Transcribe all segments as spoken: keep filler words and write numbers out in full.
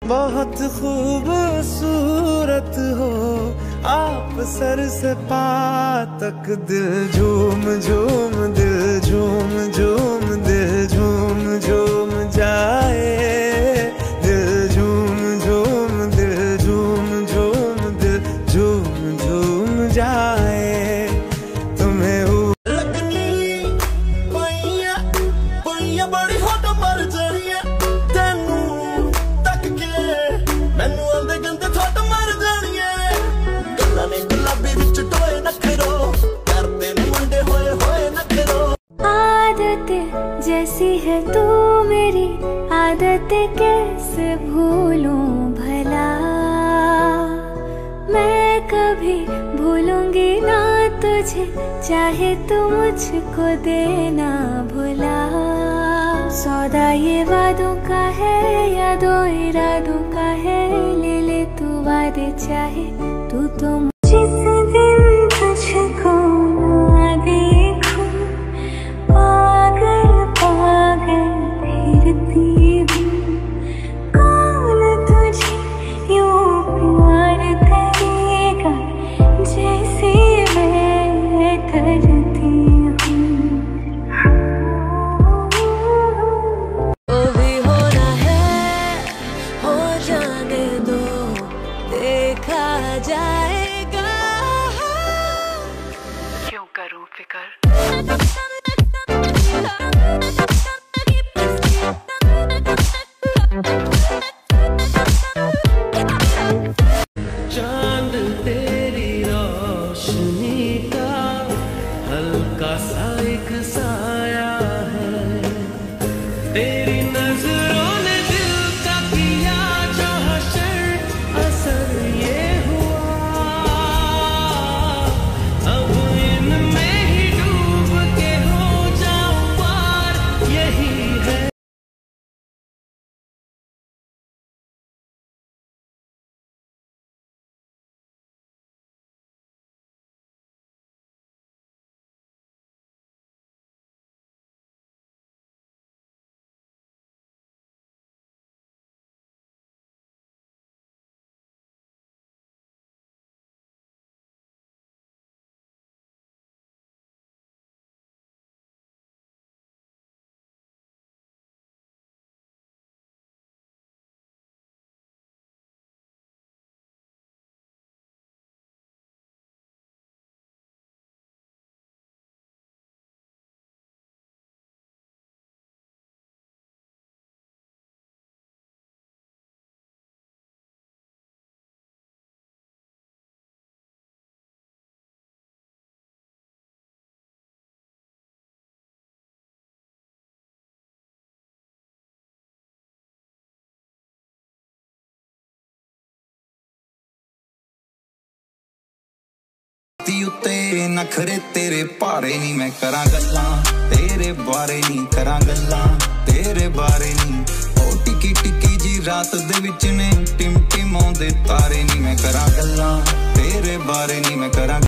बहुत खूबसूरत हो आप सर से पा तक, दिल झूम झूम दिल झूम झूम दिल झूम झूम जाए, दिल झूम झूम दिल झूम झूम दिल झूम झूम जाए। तुम्हें लगनी पैया पैया बड़ी होट मर जानिया तेनू तक के मैनू आंदे गंदे थोट मर जानिया। गल्लां ने गुलाबी विच टोए नखरो करदे ने मुंडे होए होए नखरो। आदत जैसी है तू मेरी आदत कैसे भूलूं भला, मैं कभी भूलूंगी ना तुझे चाहे तू मुझको देना भुला। सौदा ये वादों का है यादों इरादों का है, ले ले तू वादे चाहे तू तो। जिस दिन तुझको ना देखूं पागल पागल फिरती हूँ, कौन तुझे यूं प्यार करेगा जैसे मैं करती हूँ। वो भी होना है हो जाने दो देखा जाएगा, क्यों करूँ फिकर। चांद तेरी रोशनी का हल्का सा एक साया है, तेरी नजरों ने दिल का किया जो हशर, असर ये हुआ अब इनमें ही डूब के हो जाऊं पार, यही है। उत्ते नखरे तेरे भारे नी मैं करा गल्लां तेरे बारे नी करा गल्लां तेरे बारे नी। ओ टिकी टिकी जी रात दे विच ने टिम टिम आउंदे तारे नी मैं करा गल्लां तेरे बारे नी मैं करा।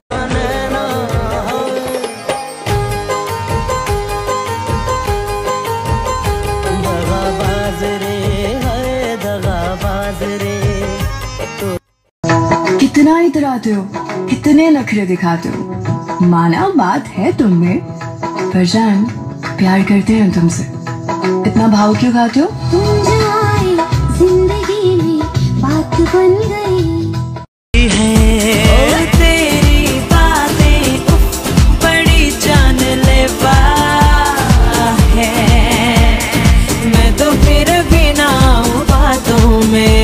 कितना इतराते हो, कितने नखरे दिखाते हो, माना बात है तुम में, पर जान प्यार करते हैं तुमसे, इतना भाव क्यों खाते हो? तुम जो आए जिंदगी में बात बन गई है, तेरी बातें बड़ी जानलेवा है, मैं तो फिर भी ना हूँ बातों में।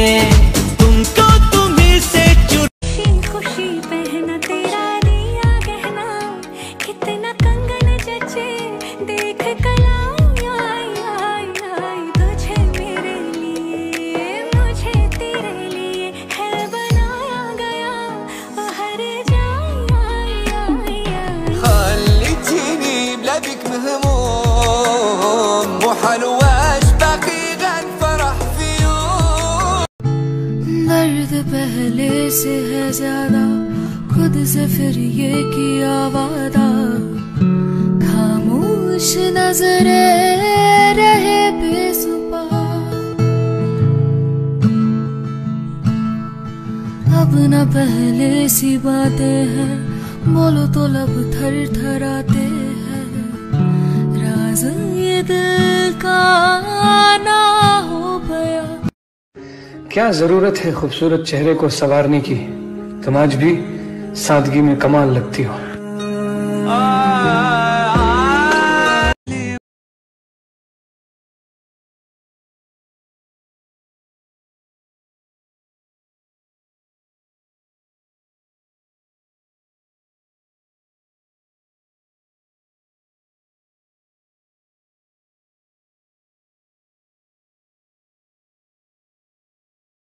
दर्द पहले से है ज्यादा, खुद से फिर ये किया वादा, खामोश नजरे रहे बेसुबह। अब न पहले सी बातें हैं, बोलो तो लब थर थराते हैं। राज ये दिल का ना हो गया। क्या जरूरत है खूबसूरत चेहरे को संवारने की, तुम आज भी सादगी में कमाल लगती हो।